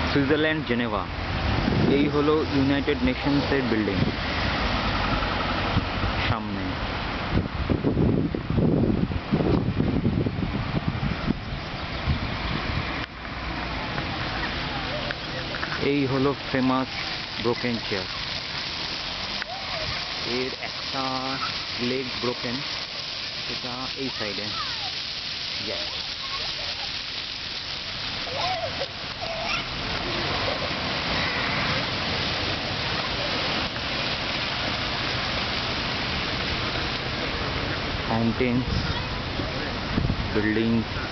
Switzerland Geneva. এই হলো United নেশনসের building. সামনে এই হলো ফেমাস ব্রোকেন চেয়ার। এর একটা লেগ ব্রোকেন, সেটা এই সাইডে। Mountains, buildings,